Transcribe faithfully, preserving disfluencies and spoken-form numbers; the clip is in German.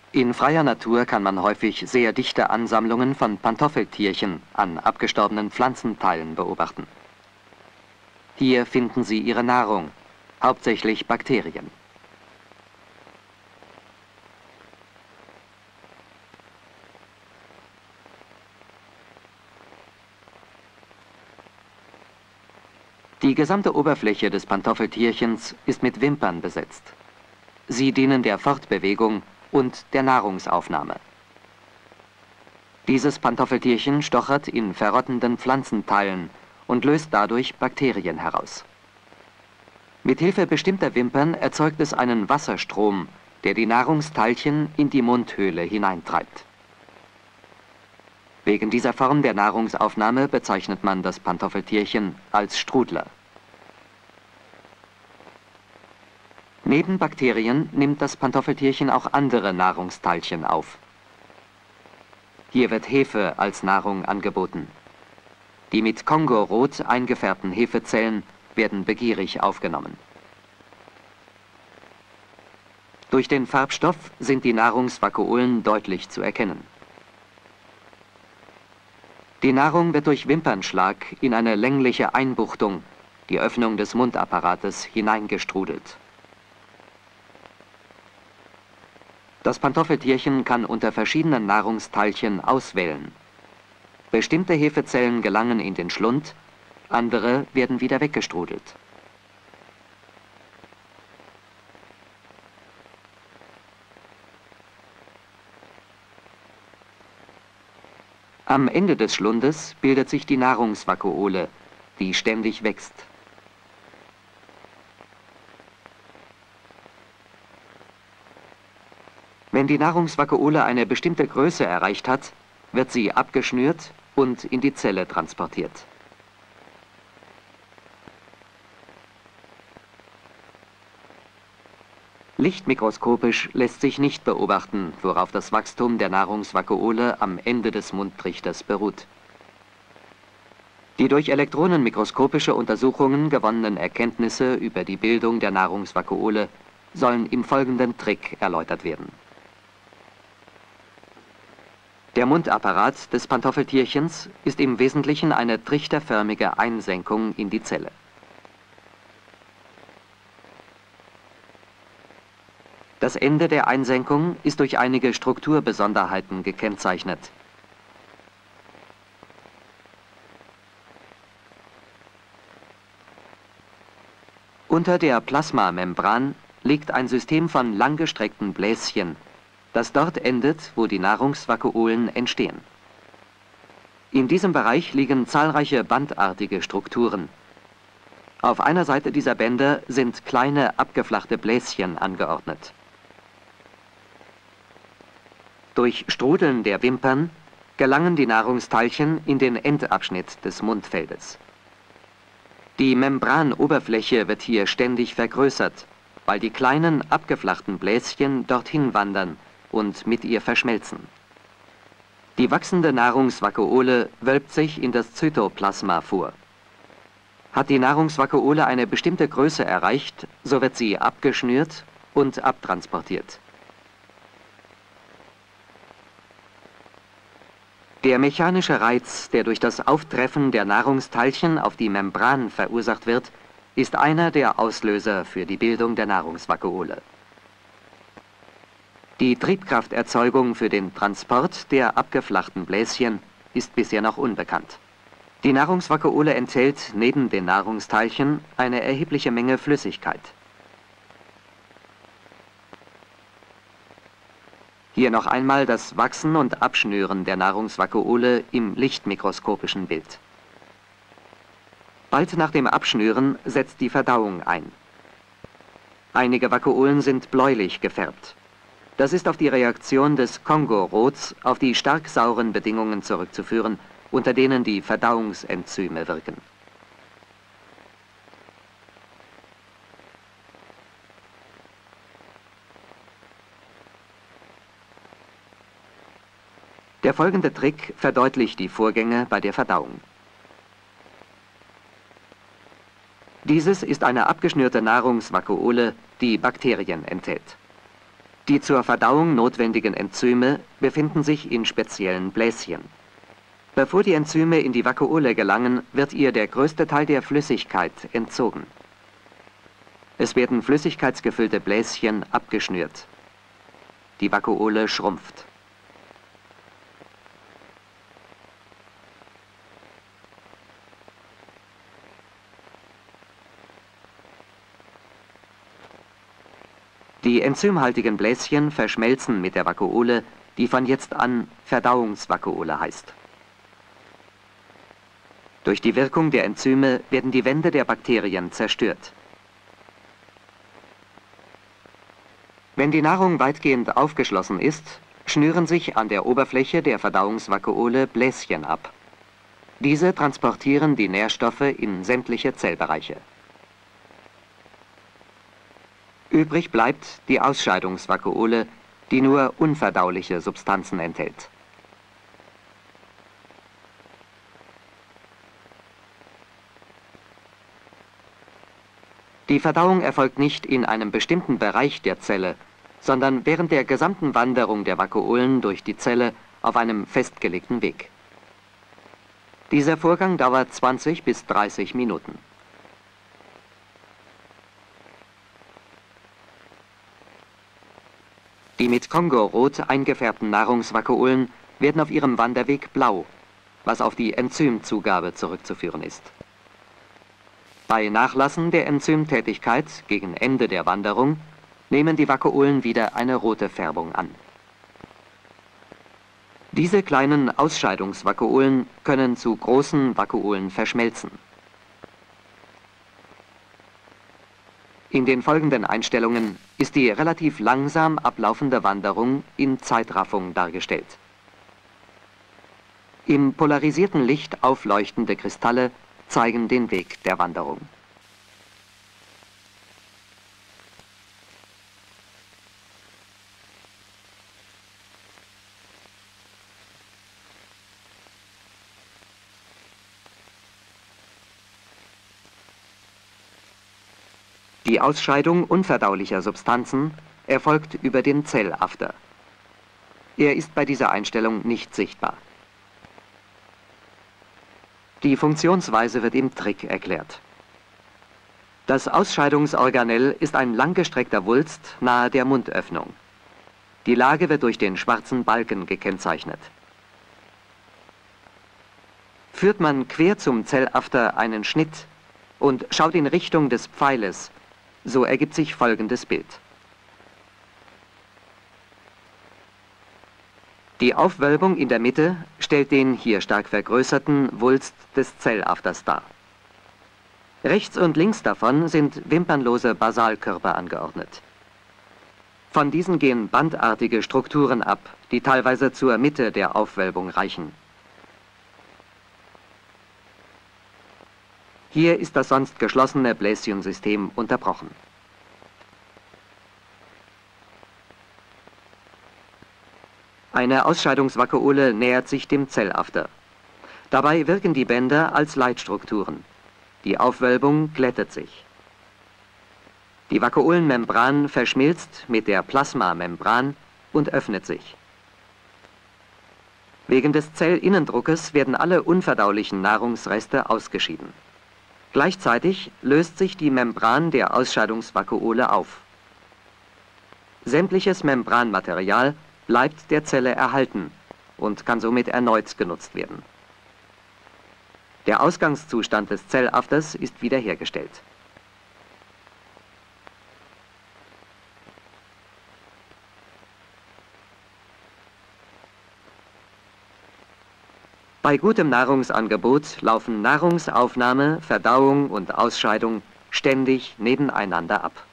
In freier Natur kann man häufig sehr dichte Ansammlungen von Pantoffeltierchen an abgestorbenen Pflanzenteilen beobachten. Hier finden sie ihre Nahrung, hauptsächlich Bakterien. Die gesamte Oberfläche des Pantoffeltierchens ist mit Wimpern besetzt. Sie dienen der Fortbewegung und der Nahrungsaufnahme. Dieses Pantoffeltierchen stochert in verrottenden Pflanzenteilen und löst dadurch Bakterien heraus. Mithilfe bestimmter Wimpern erzeugt es einen Wasserstrom, der die Nahrungsteilchen in die Mundhöhle hineintreibt. Wegen dieser Form der Nahrungsaufnahme bezeichnet man das Pantoffeltierchen als Strudler. Neben Bakterien nimmt das Pantoffeltierchen auch andere Nahrungsteilchen auf. Hier wird Hefe als Nahrung angeboten. Die mit Kongorot eingefärbten Hefezellen werden begierig aufgenommen. Durch den Farbstoff sind die Nahrungsvakuolen deutlich zu erkennen. Die Nahrung wird durch Wimpernschlag in eine längliche Einbuchtung, die Öffnung des Mundapparates, hineingestrudelt. Das Pantoffeltierchen kann unter verschiedenen Nahrungsteilchen auswählen. Bestimmte Hefezellen gelangen in den Schlund, andere werden wieder weggestrudelt. Am Ende des Schlundes bildet sich die Nahrungsvakuole, die ständig wächst. Wenn die Nahrungsvakuole eine bestimmte Größe erreicht hat, wird sie abgeschnürt und in die Zelle transportiert. Lichtmikroskopisch lässt sich nicht beobachten, worauf das Wachstum der Nahrungsvakuole am Ende des Mundtrichters beruht. Die durch elektronenmikroskopische Untersuchungen gewonnenen Erkenntnisse über die Bildung der Nahrungsvakuole sollen im folgenden Trick erläutert werden. Der Mundapparat des Pantoffeltierchens ist im Wesentlichen eine trichterförmige Einsenkung in die Zelle. Das Ende der Einsenkung ist durch einige Strukturbesonderheiten gekennzeichnet. Unter der Plasmamembran liegt ein System von langgestreckten Bläschen, das dort endet, wo die Nahrungsvakuolen entstehen. In diesem Bereich liegen zahlreiche bandartige Strukturen. Auf einer Seite dieser Bänder sind kleine abgeflachte Bläschen angeordnet. Durch Strudeln der Wimpern gelangen die Nahrungsteilchen in den Endabschnitt des Mundfeldes. Die Membranoberfläche wird hier ständig vergrößert, weil die kleinen abgeflachten Bläschen dorthin wandern und mit ihr verschmelzen. Die wachsende Nahrungsvakuole wölbt sich in das Zytoplasma vor. Hat die Nahrungsvakuole eine bestimmte Größe erreicht, so wird sie abgeschnürt und abtransportiert. Der mechanische Reiz, der durch das Auftreffen der Nahrungsteilchen auf die Membran verursacht wird, ist einer der Auslöser für die Bildung der Nahrungsvakuole. Die Triebkrafterzeugung für den Transport der abgeflachten Bläschen ist bisher noch unbekannt. Die Nahrungsvakuole enthält neben den Nahrungsteilchen eine erhebliche Menge Flüssigkeit. Hier noch einmal das Wachsen und Abschnüren der Nahrungsvakuole im lichtmikroskopischen Bild. Bald nach dem Abschnüren setzt die Verdauung ein. Einige Vakuolen sind bläulich gefärbt. Das ist auf die Reaktion des Kongorots auf die stark sauren Bedingungen zurückzuführen, unter denen die Verdauungsenzyme wirken. Der folgende Trick verdeutlicht die Vorgänge bei der Verdauung. Dieses ist eine abgeschnürte Nahrungsvakuole, die Bakterien enthält. Die zur Verdauung notwendigen Enzyme befinden sich in speziellen Bläschen. Bevor die Enzyme in die Vakuole gelangen, wird ihr der größte Teil der Flüssigkeit entzogen. Es werden flüssigkeitsgefüllte Bläschen abgeschnürt. Die Vakuole schrumpft. Die enzymhaltigen Bläschen verschmelzen mit der Vakuole, die von jetzt an Verdauungsvakuole heißt. Durch die Wirkung der Enzyme werden die Wände der Bakterien zerstört. Wenn die Nahrung weitgehend aufgeschlossen ist, schnüren sich an der Oberfläche der Verdauungsvakuole Bläschen ab. Diese transportieren die Nährstoffe in sämtliche Zellbereiche. Übrig bleibt die Ausscheidungsvakuole, die nur unverdauliche Substanzen enthält. Die Verdauung erfolgt nicht in einem bestimmten Bereich der Zelle, sondern während der gesamten Wanderung der Vakuolen durch die Zelle auf einem festgelegten Weg. Dieser Vorgang dauert zwanzig bis dreißig Minuten. Die mit Kongo-Rot eingefärbten Nahrungsvakuolen werden auf ihrem Wanderweg blau, was auf die Enzymzugabe zurückzuführen ist. Bei Nachlassen der Enzymtätigkeit gegen Ende der Wanderung nehmen die Vakuolen wieder eine rote Färbung an. Diese kleinen Ausscheidungsvakuolen können zu großen Vakuolen verschmelzen. In den folgenden Einstellungen ist die relativ langsam ablaufende Wanderung in Zeitraffung dargestellt. Im polarisierten Licht aufleuchtende Kristalle zeigen den Weg der Wanderung. Die Ausscheidung unverdaulicher Substanzen erfolgt über den Zellafter. Er ist bei dieser Einstellung nicht sichtbar. Die Funktionsweise wird im Trick erklärt. Das Ausscheidungsorganell ist ein langgestreckter Wulst nahe der Mundöffnung. Die Lage wird durch den schwarzen Balken gekennzeichnet. Führt man quer zum Zellafter einen Schnitt und schaut in Richtung des Pfeiles, so ergibt sich folgendes Bild. Die Aufwölbung in der Mitte stellt den hier stark vergrößerten Wulst des Zellafters dar. Rechts und links davon sind wimpernlose Basalkörper angeordnet. Von diesen gehen bandartige Strukturen ab, die teilweise zur Mitte der Aufwölbung reichen. Hier ist das sonst geschlossene Bläschensystem unterbrochen. Eine Ausscheidungsvakuole nähert sich dem Zellafter. Dabei wirken die Bänder als Leitstrukturen. Die Aufwölbung glättet sich. Die Vakuolenmembran verschmilzt mit der Plasmamembran und öffnet sich. Wegen des Zellinnendruckes werden alle unverdaulichen Nahrungsreste ausgeschieden. Gleichzeitig löst sich die Membran der Ausscheidungsvakuole auf. Sämtliches Membranmaterial bleibt der Zelle erhalten und kann somit erneut genutzt werden. Der Ausgangszustand des Zellafters ist wiederhergestellt. Bei gutem Nahrungsangebot laufen Nahrungsaufnahme, Verdauung und Ausscheidung ständig nebeneinander ab.